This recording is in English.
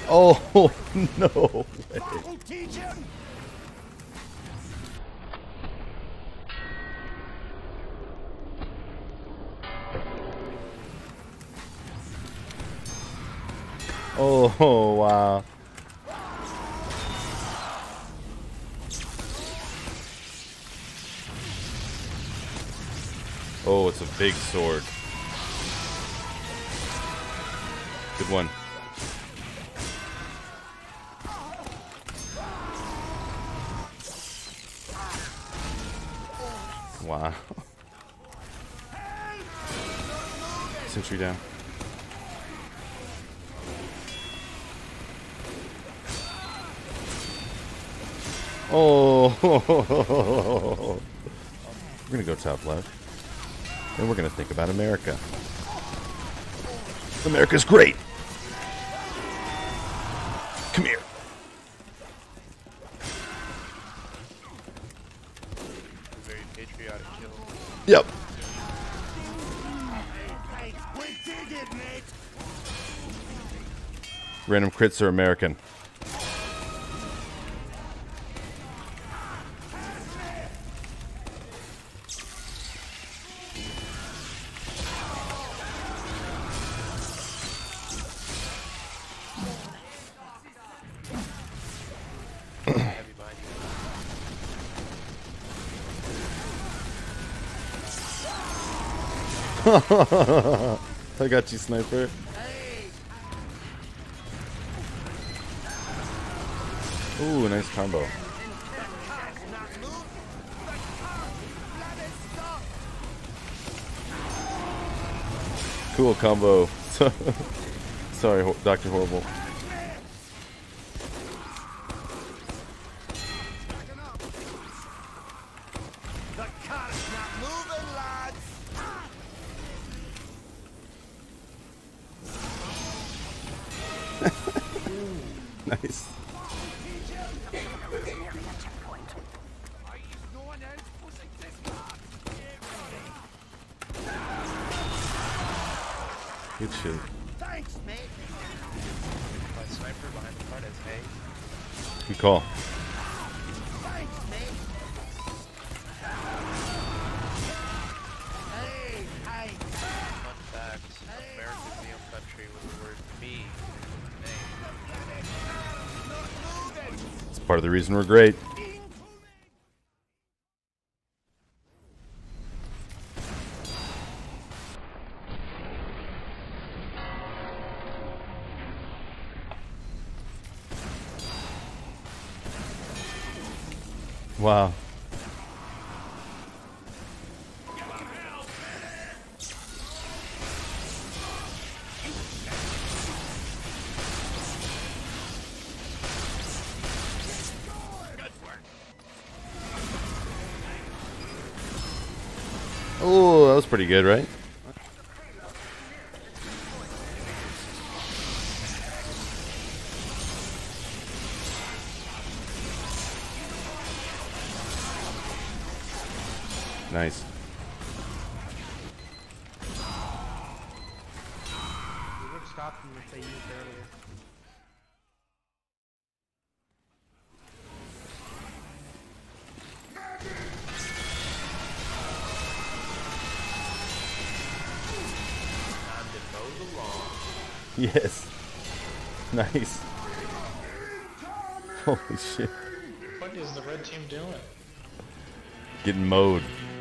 Oh, no way. That'll teach him. Oh, wow. Oh, it's a big sword. Good one. Wow. Sentry down. Oh, we're gonna go top left, and we're gonna think about America. America's great. Come here. Very patriotic kill. Yep. We did it, mate. Random crits are American. Heavy behind I got you, sniper. Ooh, nice combo. Cool combo. Sorry, Dr. Horrible. The car's not moving, lads. Nice. Good shit. Thanks, mate. my sniper behind the card as hay. Good call. Thanks, mate. Hey, hey. Fun fact, America's the only country with the word me in the name. It's part of the reason we're great. Wow. Oh, that was pretty good, right? Nice. We would have stopped them if they used earlier. Time to mow the lawn. Yes. Nice. Holy shit. What is the red team doing? Getting mowed.